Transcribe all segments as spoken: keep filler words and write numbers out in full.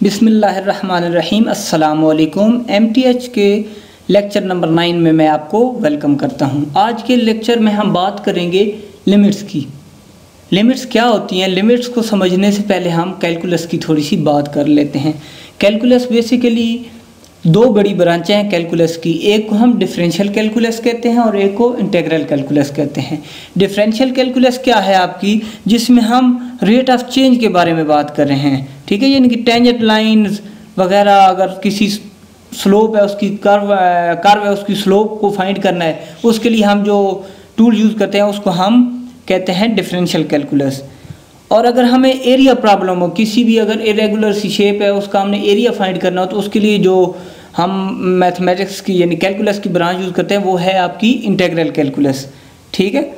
बिस्मिल्लाहिर्रहमानिर्रहीम अस्सलामुअलैकुम। एमटीएच के लेक्चर नंबर नाइन में मैं आपको वेलकम करता हूं। आज के लेक्चर में हम बात करेंगे लिमिट्स की। लिमिट्स क्या होती हैं, लिमिट्स को समझने से पहले हम कैलकुलस की थोड़ी सी बात कर लेते हैं। कैलकुलस बेसिकली दो बड़ी ब्रांचें हैं कैलकुलस की, एक को हम डिफरेंशियल कैलकुलस कहते हैं और एक को इंटीग्रल कैलकुलस कहते हैं। डिफरेंशियल कैलकुलस क्या है आपकी, जिसमें हम रेट ऑफ चेंज के बारे में बात कर रहे हैं, ठीक है। यानी कि टेंजेंट लाइंस वगैरह, अगर किसी स्लोप है उसकी कर्व कर्व है उसकी स्लोप को फाइंड करना है, उसके लिए हम जो टूल यूज़ करते हैं उसको हम कहते हैं डिफरेंशियल कैलकुलस। और अगर हमें एरिया प्रॉब्लम हो, किसी भी अगर इरेगुलर सी शेप है उसका हमने एरिया फाइंड करना हो, तो उसके लिए जो हम मैथमेटिक्स की यानी कैलकुलस की ब्रांच यूज़ करते हैं वो है आपकी इंटीग्रल कैलकुलस, ठीक है।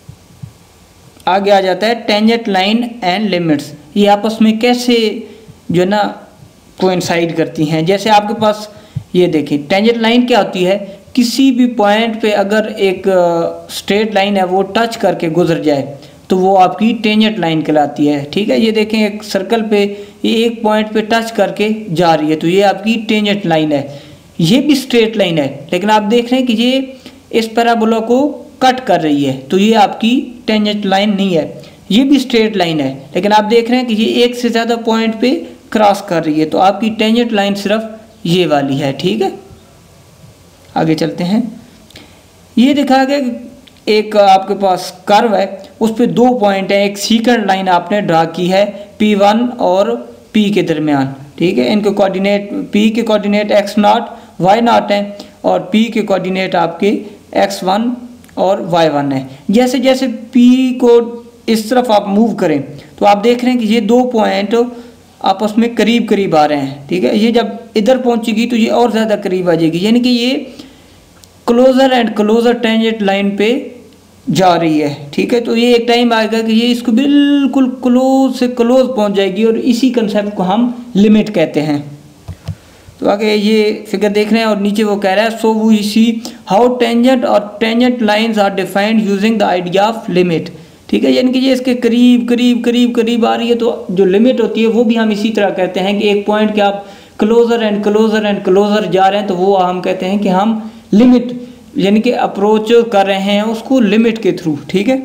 आगे आ जाता है टेंजेंट लाइन एंड लिमिट्स। ये आपस में कैसे जो है ना कोइंसाइड करती हैं। जैसे आपके पास ये देखिए, टेंजेंट लाइन क्या होती है, किसी भी पॉइंट पे अगर एक स्ट्रेट लाइन है वो टच करके गुजर जाए तो वो आपकी टेंजेंट लाइन कहलाती है, ठीक है। ये देखें एक सर्कल पे ये एक पॉइंट पे टच करके जा रही है तो ये आपकी टेंजेंट लाइन है। ये भी स्ट्रेट लाइन है लेकिन आप देख रहे हैं कि ये इस पैराबोला को कट कर रही है तो ये आपकी टेंजेंट लाइन नहीं है। ये भी स्ट्रेट लाइन है लेकिन आप देख रहे हैं कि ये एक से ज़्यादा पॉइंट पे क्रॉस कर रही है तो आपकी टेंजेंट लाइन सिर्फ ये वाली है, ठीक है। आगे चलते हैं। ये दिखा गया एक आपके पास कर्व है, उस पर दो पॉइंट है, एक सीकेंट लाइन आपने ड्रा की है पी वन और P के दरमियान, ठीक है। इनके कोऑर्डिनेट P के coordinate x naught y naught हैं और P के कोऑर्डिनेट आपके एक्स वन और वाई वन है। जैसे जैसे P को इस तरफ आप मूव करें तो आप देख रहे हैं कि ये दो पॉइंट आपस में करीब करीब आ रहे हैं, ठीक है। ये जब इधर पहुंचेगी तो ये और ज़्यादा करीब आ जाएगी, यानी कि ये closer and closer tangent line पे जा रही है, ठीक है। तो ये एक टाइम आएगा कि ये इसको बिल्कुल क्लोज से क्लोज पहुंच जाएगी और इसी कंसेप्ट को हम लिमिट कहते हैं। तो आगे ये फिगर देख रहे हैं और नीचे वो कह रहा है so we see how tangent और tangent lines are defined using the idea of limit, ठीक है। यानी कि ये इसके करीब करीब करीब करीब आ रही है तो जो लिमिट होती है वो भी हम इसी तरह कहते हैं कि एक पॉइंट के आप closer and closer and closer जा रहे हैं तो वो हम कहते हैं कि हम लिमिट यानी कि अप्रोच कर रहे हैं उसको लिमिट के थ्रू, ठीक है।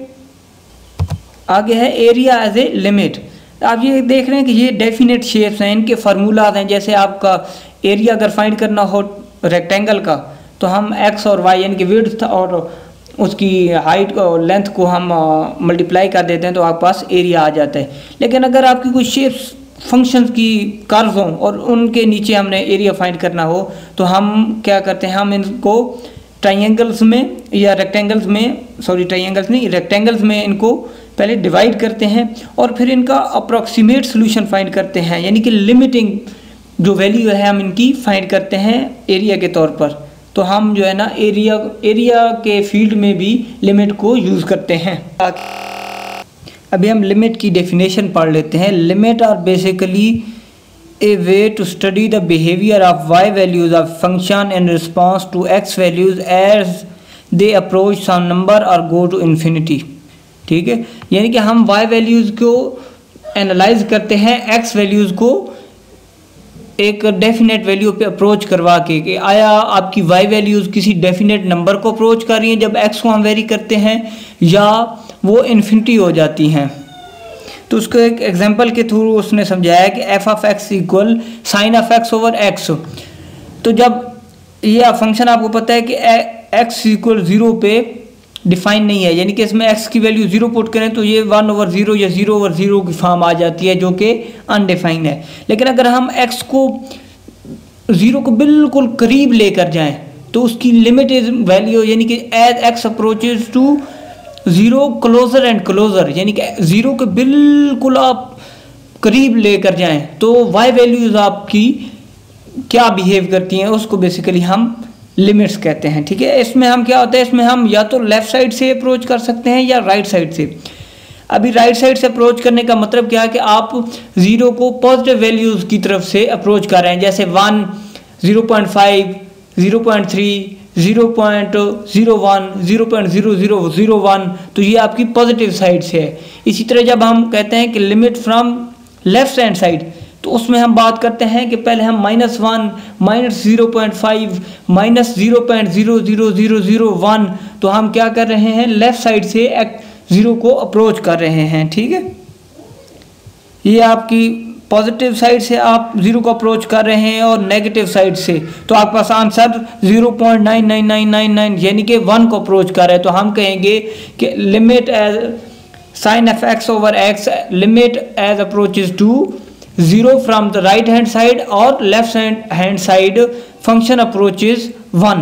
आगे है एरिया एज ए लिमिट। आप ये देख रहे हैं कि ये डेफिनेट शेप्स हैं, इनके फार्मूलाज हैं। जैसे आपका एरिया अगर फाइंड करना हो रेक्टेंगल का तो हम एक्स और वाई यानी कि विड्थ और उसकी हाइट और लेंथ को हम मल्टीप्लाई कर देते हैं तो आपके पास एरिया आ जाता है। लेकिन अगर आपकी कोई शेप्स फंक्शंस की कर्व हों और उनके नीचे हमने एरिया फाइंड करना हो तो हम क्या करते हैं, हम इनको ट्राइंगल्स में या रेक्टेंगल्स में सॉरी ट्राइंगल्स नहीं रेक्टेंगल्स में इनको पहले डिवाइड करते हैं और फिर इनका अप्रॉक्सीमेट सोल्यूशन फाइंड करते हैं, यानी कि लिमिटिंग जो वैल्यू है हम इनकी फाइंड करते हैं एरिया के तौर पर। तो हम जो है ना एरिया एरिया के फील्ड में भी लिमिट को यूज़ करते हैं। अभी हम लिमिट की डेफिनेशन पढ़ लेते हैं। Limit are basically a way to study the behavior of y values of function in response to x values as they approach some number or go to infinity, ठीक है। यानी कि हम y वैल्यूज़ को analyse करते हैं x values को एक डेफिनेट वैल्यू पे अप्रोच करवा के कि आया आपकी y वैल्यूज़ किसी डेफिनेट नंबर को अप्रोच कर रही हैं जब x को हम वेरी करते हैं या वो इन्फिनिटी हो जाती हैं। तो उसको एक एग्जांपल के थ्रू उसने समझाया कि f of x equal sine of x over x. तो जब ये फंक्शन आपको पता है कि एक्स इक्वल ज़ीरो पे डिफाइन नहीं है, यानी कि इसमें एक्स की वैल्यू ज़ीरो पुट करें तो ये वन ओवर ज़ीरो या ज़ीरो ओवर ज़ीरो की फॉर्म आ जाती है जो कि अनडिफाइंड है। लेकिन अगर हम एक्स को ज़ीरो को बिल्कुल करीब लेकर जाएं तो उसकी लिमिटेड वैल्यू यानी कि as x approaches to zero closer and closer, यानी कि ज़ीरो के बिल्कुल आप करीब लेकर जाएं तो वाई वैल्यूज़ आपकी क्या बिहेव करती हैं उसको बेसिकली हम लिमिट्स कहते हैं, ठीक है। इसमें हम क्या होता है, इसमें हम या तो लेफ़्ट साइड से अप्रोच कर सकते हैं या राइट साइड से। अभी राइट साइड से अप्रोच करने का मतलब क्या है कि आप ज़ीरो को पॉजिटिव वैल्यूज़ की तरफ से अप्रोच कर रहे हैं, जैसे one, zero point five, zero point three, zero point zero one, zero point zero zero zero one, तो ये आपकी पॉजिटिव साइड से है। इसी तरह जब हम कहते हैं कि limit from left hand side तो उसमें हम बात करते हैं कि पहले हम minus one, minus zero point five, minus zero point zero zero zero zero one, तो हम क्या कर रहे हैं, लेफ़्ट साइड से ज़ीरो को अप्रोच कर रहे हैं। ठीक है, ये आपकी पॉजिटिव साइड से आप ज़ीरो को अप्रोच कर रहे हैं और नेगेटिव साइड से, तो आपके पास answer zero point nine nine nine nine nine यानी कि वन को अप्रोच कर रहे हैं। तो हम कहेंगे कि limit as sine f x over x, limit as approaches to zero from the right hand side और left hand side function approaches one.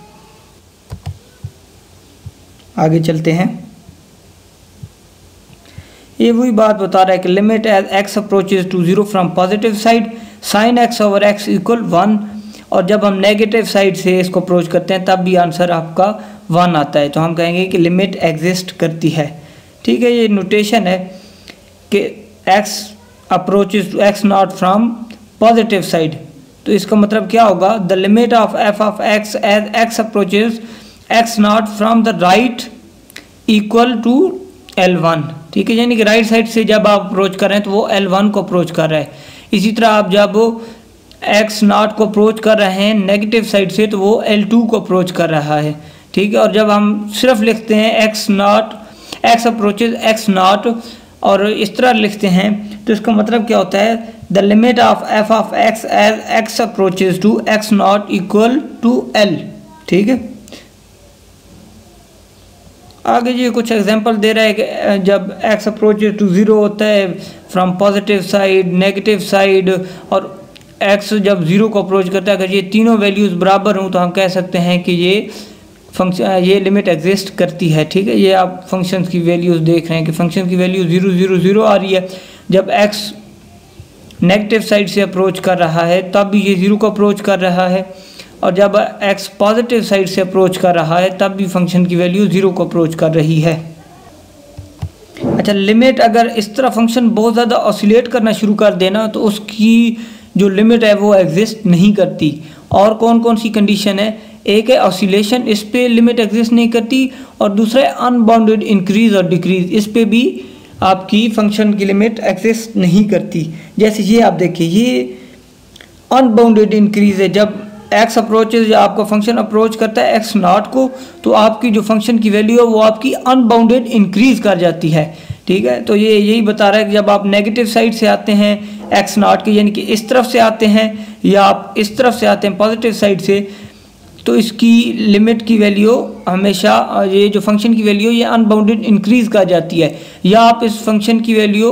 आगे चलते हैं, ये वही बात बता रहा है कि limit as x approaches to zero from positive side sine x over x equal one, और जब हम नेगेटिव साइड से इसको अप्रोच करते हैं तब भी आंसर आपका वन आता है। तो हम कहेंगे कि लिमिट एग्जिस्ट करती है। ठीक है, ये नोटेशन है कि x approaches to x naught from positive side, तो इसका मतलब क्या होगा, the limit of f of x as x approaches x naught from the right equal to L one. ठीक है, यानी कि राइट साइड से जब आप अप्रोच कर रहे हैं तो वो एल वन को अप्रोच कर रहा है। इसी तरह आप जब एक्स नॉट को अप्रोच कर रहे हैं नेगेटिव साइड से तो वो एल टू को अप्रोच कर रहा है। ठीक है, और जब हम सिर्फ लिखते हैं x naught x approaches x naught और इस तरह लिखते हैं तो इसका मतलब क्या होता है, the limit of f of x as x approaches to x naught equal to L. ठीक है, आगे ये कुछ एग्जांपल दे रहा है कि जब x अप्रोचेज टू ज़ीरो होता है from positive side, negative side और x जब ज़ीरो को अप्रोच करता है, अगर ये तीनों वैल्यूज़ बराबर हों तो हम कह सकते हैं कि ये फंक्शन ये लिमिट एग्जिस्ट करती है। ठीक है, ये आप फंक्शन की वैल्यूज़ देख रहे हैं कि फंक्शन की वैल्यू ज़ीरो ज़ीरो ज़ीरो आ रही है। जब x नेगेटिव साइड से अप्रोच कर रहा है तब भी ये ज़ीरो को अप्रोच कर रहा है, और जब x पॉजिटिव साइड से अप्रोच कर रहा है तब भी फंक्शन की वैल्यू ज़ीरो को अप्रोच कर रही है। अच्छा, लिमिट अगर इस तरह फंक्शन बहुत ज़्यादा ऑसिलेट करना शुरू कर देना तो उसकी जो लिमिट है वो एग्जिस्ट नहीं करती। और कौन कौन सी कंडीशन है, एक है ऑसिलेशन, इस पे लिमिट एग्जिस्ट नहीं करती, और दूसरा है अनबाउंडेड इंक्रीज और डिक्रीज, इस पे भी आपकी फंक्शन की लिमिट एग्जिस्ट नहीं करती। जैसे ये आप देखिए, ये अनबाउंडेड इंक्रीज है, जब एक्स अप्रोचेज आपका फंक्शन अप्रोच करता है एक्स नॉट को तो आपकी जो फंक्शन की वैल्यू है वो आपकी अनबाउंडेड इंक्रीज कर जाती है। ठीक है, तो ये यही बता रहा है कि जब आप नेगेटिव साइड से आते हैं एक्स नॉट के, यानी कि इस तरफ से आते हैं या आप इस तरफ से आते हैं पॉजिटिव साइड से, तो इसकी लिमिट की वैल्यू हमेशा ये जो फंक्शन की वैल्यू ये अनबाउंडेड इंक्रीज कर जाती है। या आप इस फंक्शन की वैल्यू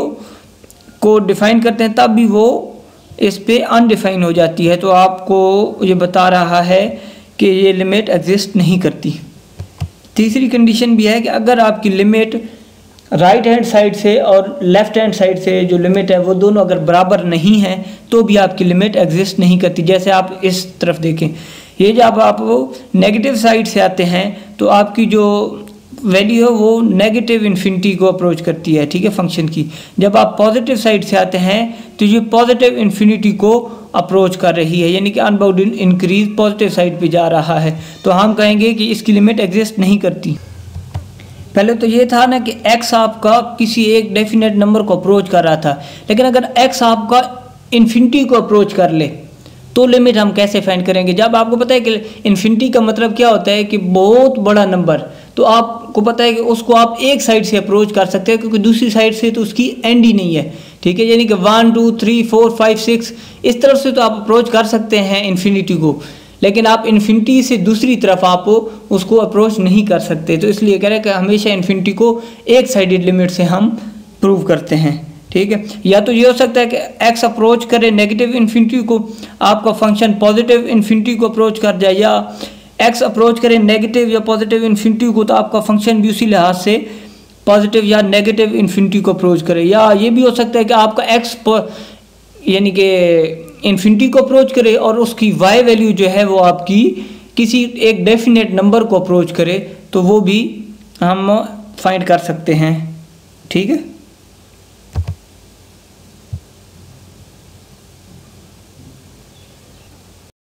को डिफाइन करते हैं तब भी वो इस पे अनडिफाइन हो जाती है। तो आपको ये बता रहा है कि ये लिमिट एग्जिस्ट नहीं करती। तीसरी कंडीशन भी है कि अगर आपकी लिमिट राइट हैंड साइड से और लेफ्ट हैंड साइड से जो लिमिट है वो दोनों अगर बराबर नहीं है तो भी आपकी लिमिट एग्जिस्ट नहीं करती। जैसे आप इस तरफ देखें, ये जब आप वो नेगेटिव साइड से आते हैं तो आपकी जो वैल्यू है वो नेगेटिव इन्फिनिटी को अप्रोच करती है। ठीक है, फंक्शन की। जब आप पॉजिटिव साइड से आते हैं तो ये पॉजिटिव इन्फिनिटी को अप्रोच कर रही है, यानी कि अनबाउंडेड इंक्रीज पॉजिटिव साइड पे जा रहा है। तो हम कहेंगे कि इसकी लिमिट एग्जिस्ट नहीं करती। पहले तो ये था ना कि x आपका किसी एक डेफिनेट नंबर को अप्रोच कर रहा था, लेकिन अगर x आपका इन्फिनिटी को अप्रोच कर ले तो लिमिट हम कैसे फाइंड करेंगे। जब आपको पता है कि इन्फिनिटी का मतलब क्या होता है कि बहुत बड़ा नंबर, तो आपको पता है कि उसको आप एक साइड से अप्रोच कर सकते हैं क्योंकि दूसरी साइड से तो उसकी एंड ही नहीं है। ठीक है, यानी कि one two three four five six इस तरफ से तो आप अप्रोच कर सकते हैं इन्फिनिटी को, लेकिन आप इन्फिनिटी से दूसरी तरफ आप उसको अप्रोच नहीं कर सकते। तो इसलिए कह रहे हैं कि हमेशा इन्फिनिटी को एक साइडेड लिमिट से हम प्रूव करते हैं। ठीक है, या तो ये हो सकता है कि x अप्रोच करे नेगेटिव इन्फिनिटी को, आपका फंक्शन पॉजिटिव इन्फिनिटी को अप्रोच कर जाए, या x अप्रोच करे नेगेटिव या पॉजिटिव इन्फिनिटी को तो आपका फंक्शन भी उसी लिहाज से पॉजिटिव या नेगेटिव इन्फिनिटी को अप्रोच करे। या ये भी हो सकता है कि आपका x यानी कि इन्फिनिटी को अप्रोच करे और उसकी y वैल्यू जो है वो आपकी किसी एक डेफिनेट नंबर को अप्रोच करे, तो वो भी हम फाइंड कर सकते हैं। ठीक है।